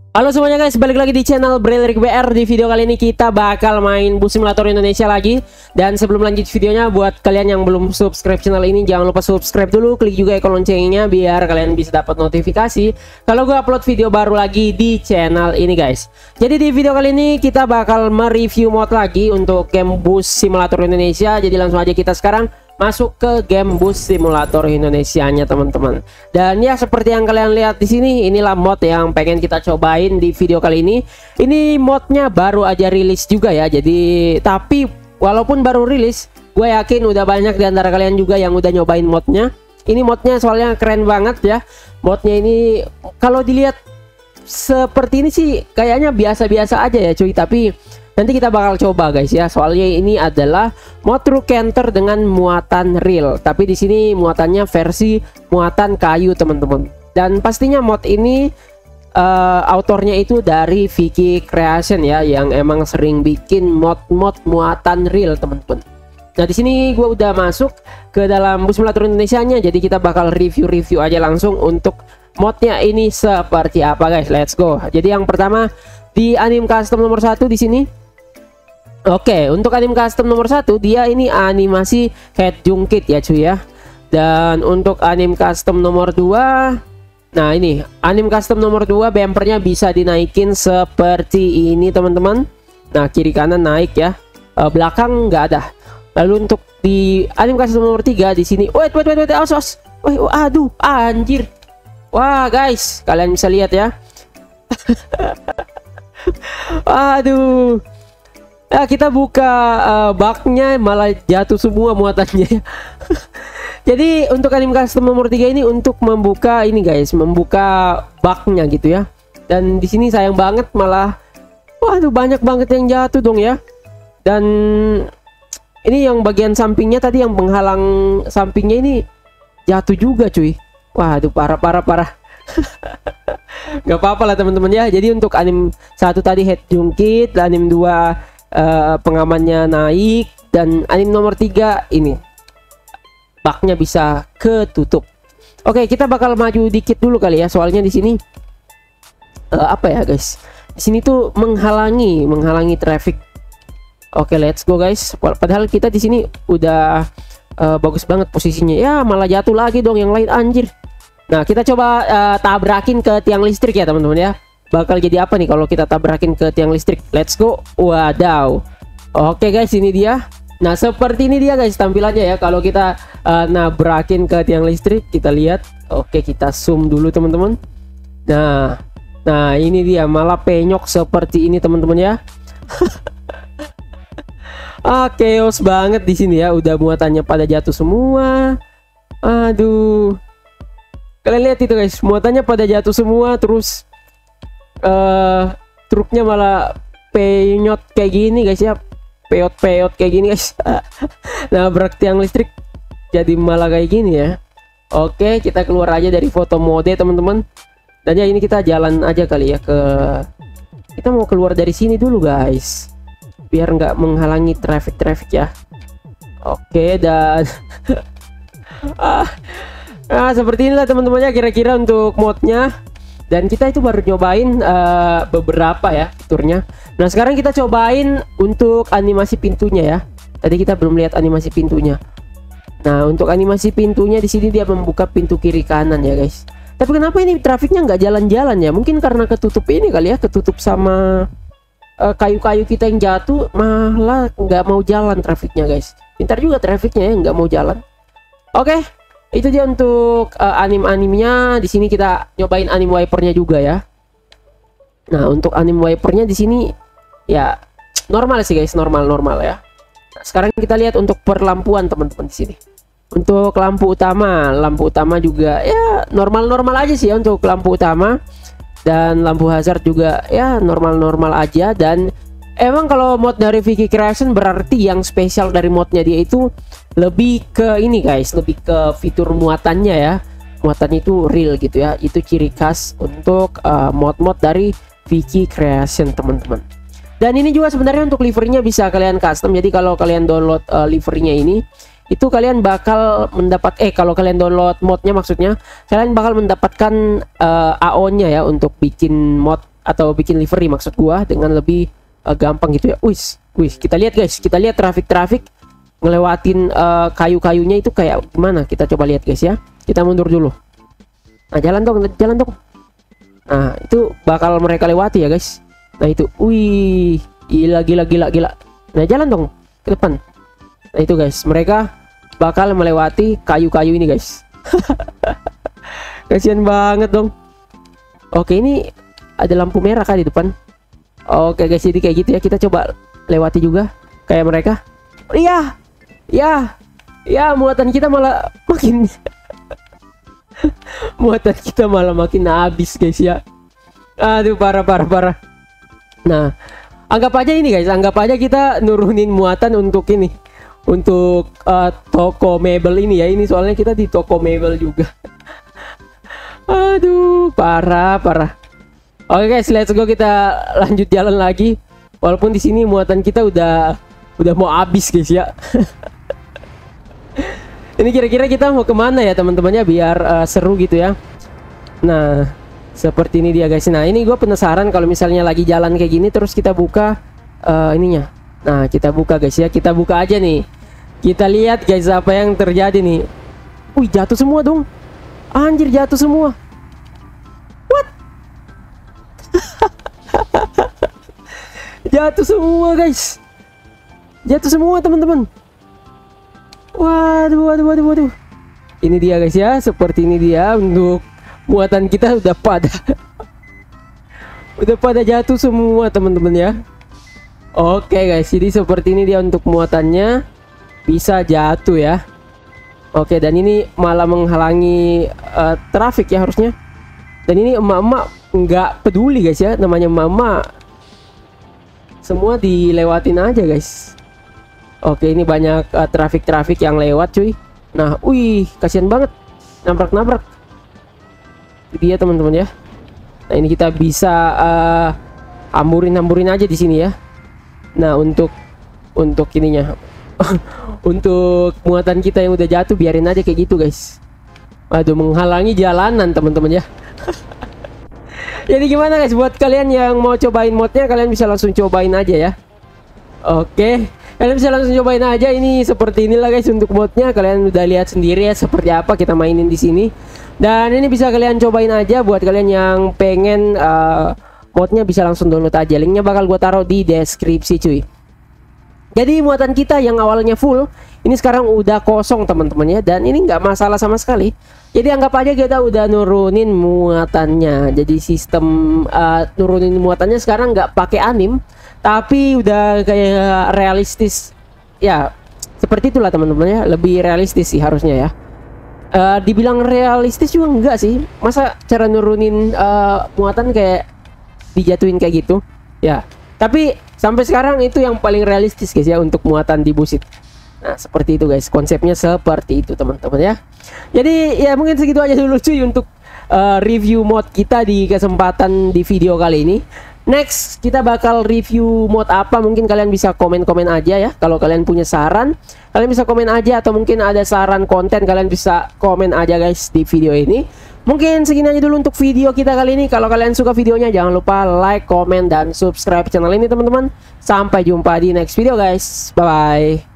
Halo semuanya guys, balik lagi di channel Brailerik BR. Di video kali ini kita bakal main Bus Simulator Indonesia lagi. Dan sebelum lanjut videonya, buat kalian yang belum subscribe channel ini, jangan lupa subscribe dulu, klik juga ikon loncengnya biar kalian bisa dapat notifikasi kalau gue upload video baru lagi di channel ini guys. Jadi di video kali ini kita bakal mereview mod lagi untuk game Bus Simulator Indonesia. Jadi langsung aja kita sekarang masuk ke game Bus Simulator Indonesia-nya teman-teman. Dan ya seperti yang kalian lihat di sini, inilah mod yang pengen kita cobain di video kali ini. Ini modnya baru aja rilis juga ya. Jadi tapi walaupun baru rilis, gue yakin udah banyak di antara kalian juga yang udah nyobain modnya. Ini modnya soalnya keren banget ya. Modnya ini kalau dilihat seperti ini sih kayaknya biasa-biasa aja ya cuy, tapi nanti kita bakal coba guys ya. Soalnya ini adalah mod truk canter dengan muatan real, tapi di sini muatannya versi muatan kayu teman-teman. Dan pastinya mod ini autornya itu dari Vicky Creation ya, yang emang sering bikin mod-mod muatan real teman-teman. Nah di sini gue udah masuk ke dalam Bus Simulator Indonesia-nya, jadi kita bakal review aja langsung untuk modnya ini seperti apa guys. Let's go. Jadi yang pertama di anim custom nomor 1 di sini. Oke, untuk anim custom nomor 1 dia ini animasi head jungkit ya cuy ya. Dan untuk anim custom nomor 2, nah ini anim custom nomor 2 bumpernya bisa dinaikin seperti ini teman-teman. Nah kiri kanan naik ya, belakang nggak ada. Lalu untuk di anim custom nomor 3 di sini, wait, awas. Aduh anjir. Wah guys, kalian bisa lihat ya. Aduh. Ya kita buka baknya malah jatuh semua muatannya. Jadi untuk anim custom nomor 3 ini untuk membuka ini guys, membuka baknya gitu ya. Dan di sini sayang banget malah, waduh banyak banget yang jatuh dong ya. Dan ini yang bagian sampingnya tadi, yang penghalang sampingnya ini jatuh juga cuy. Waduh parah. Gak apa-apa lah teman-teman ya. Jadi untuk anim 1 tadi head jungkit, anim 2 pengamannya naik, dan anim nomor 3 ini baknya bisa ketutup. Oke, kita bakal maju dikit dulu kali ya, soalnya di sini apa ya guys, di sini tuh menghalangi traffic. Oke, let's go guys. Padahal kita di sini udah bagus banget posisinya ya, malah jatuh lagi dong yang lain anjir. Nah kita coba tabrakin ke tiang listrik ya teman-teman ya. Bakal jadi apa nih kalau kita tabrakin ke tiang listrik? Let's go. Wadaw. Oke guys, ini dia. Nah seperti ini dia guys tampilannya ya kalau kita nabrakin ke tiang listrik. Kita lihat. Oke, kita zoom dulu teman-teman. Nah ini dia, malah penyok seperti ini teman-teman ya. Chaos banget di sini ya. Udah muatannya pada jatuh semua. Aduh. Kalian lihat itu guys, muatannya pada jatuh semua, terus truknya malah penyot kayak gini guys ya, peot kayak gini guys. Nah tiang listrik jadi malah kayak gini ya. Oke, kita keluar aja dari foto mode teman-teman. Dan ya ini kita jalan aja kali ya kita mau keluar dari sini dulu guys, biar nggak menghalangi traffic ya. Oke, dan seperti inilah teman-teman ya kira-kira untuk modnya. Dan kita itu baru nyobain beberapa ya fiturnya. Nah sekarang kita cobain untuk animasi pintunya ya. Tadi kita belum lihat animasi pintunya. Nah untuk animasi pintunya di sini dia membuka pintu kiri kanan ya guys. Tapi kenapa ini trafiknya nggak jalan-jalan ya? Mungkin karena ketutup ini kali ya, ketutup sama kayu-kayu kita yang jatuh, malah nggak mau jalan trafiknya guys. Pintar juga trafiknya ya, nggak mau jalan. Oke. Itu dia untuk anim-animnya. Di sini kita nyobain anim wipernya juga ya. Nah untuk anim wipernya di sini ya normal sih guys, normal ya. Nah, sekarang kita lihat untuk perlampuan teman-teman di sini. Untuk lampu utama juga ya normal aja sih ya untuk lampu utama. Dan lampu hazard juga ya normal aja. Dan emang kalau mod dari Vicky Creation berarti yang spesial dari modnya dia itu lebih ke ini guys, lebih ke fitur muatannya ya. Muatannya itu real gitu ya. Itu ciri khas untuk mod-mod dari Vicky Creation teman-teman. Dan ini juga sebenarnya untuk liverynya bisa kalian custom. Jadi kalau kalian download liverynya ini, itu kalian bakal mendapat kalau kalian download modnya maksudnya, kalian bakal mendapatkan AO-nya ya untuk bikin mod atau bikin livery maksud gua dengan lebih gampang gitu ya. Wis, kita lihat guys, kita lihat traffic ngelewatin kayu-kayunya itu kayak gimana. Kita coba lihat guys ya. Kita mundur dulu. Nah, jalan dong. Nah, itu bakal mereka lewati ya guys. Nah, itu. Wih, gila. Nah, jalan dong ke depan. Nah, itu guys, mereka bakal melewati kayu-kayu ini guys. Kasian banget dong. Oke, ini ada lampu merah kan di depan. Oke guys, jadi kayak gitu ya. Kita coba lewati juga kayak mereka. Ya, muatan kita malah makin muatan kita malah makin habis guys ya. Aduh, parah. Nah, anggap aja ini guys, anggap aja kita nurunin muatan untuk ini, untuk toko mebel ini ya. Ini soalnya kita di toko mebel juga. Aduh, parah. Oke guys, let's go, kita lanjut jalan lagi. Walaupun di sini muatan kita udah mau habis guys ya. Ini kira-kira kita mau kemana ya teman-temannya biar seru gitu ya. Nah, seperti ini dia guys. Nah, ini gue penasaran kalau misalnya lagi jalan kayak gini terus kita buka ininya. Nah, kita buka guys ya. Kita buka aja nih. Kita lihat guys apa yang terjadi nih. Wih, jatuh semua dong. Anjir, jatuh semua. What? Jatuh semua guys. Jatuh semua teman-teman. Waduh. Ini dia guys ya. Seperti ini dia. Untuk muatan kita udah pada jatuh semua teman-teman ya. Oke guys, jadi seperti ini dia untuk muatannya. Bisa jatuh ya. Oke, dan ini malah menghalangi traffic ya harusnya. Dan ini emak-emak nggak peduli guys ya. Namanya emak-emak, semua dilewatin aja guys. Oke, ini banyak traffic yang lewat cuy. Nah, wih, kasihan banget, nabrak. Dia teman-teman ya. Nah, ini kita bisa hamburin aja di sini ya. Nah, untuk ininya untuk muatan kita yang udah jatuh biarin aja kayak gitu guys. Aduh, menghalangi jalanan teman-teman ya. Jadi gimana guys, buat kalian yang mau cobain modnya, kalian bisa langsung cobain aja ya. Oke, kalian bisa langsung cobain aja. Ini seperti inilah guys untuk modnya. Kalian udah lihat sendiri ya seperti apa kita mainin di sini. Dan ini bisa kalian cobain aja. Buat kalian yang pengen modnya bisa langsung download aja. Linknya bakal gue taruh di deskripsi cuy. Jadi muatan kita yang awalnya full, ini sekarang udah kosong teman-teman ya. Dan ini nggak masalah sama sekali. Jadi anggap aja kita udah nurunin muatannya. Jadi sistem nurunin muatannya sekarang nggak pakai anim, tapi udah kayak realistis ya. Seperti itulah teman-teman ya. Lebih realistis sih harusnya ya. Dibilang realistis juga enggak sih. Masa cara nurunin muatan kayak dijatuhin kayak gitu ya. Tapi sampai sekarang itu yang paling realistis guys ya untuk muatan di busit. Nah, seperti itu guys, konsepnya seperti itu teman-teman ya. Jadi ya mungkin segitu aja dulu cuy untuk review mod kita di kesempatan di video kali ini. Next kita bakal review mod apa, mungkin kalian bisa komen-komen aja ya. Kalau kalian punya saran, kalian bisa komen aja. Atau mungkin ada saran konten, kalian bisa komen aja guys di video ini. Mungkin segini aja dulu untuk video kita kali ini. Kalau kalian suka videonya, jangan lupa like, komen, dan subscribe channel ini teman-teman. Sampai jumpa di next video guys. Bye-bye.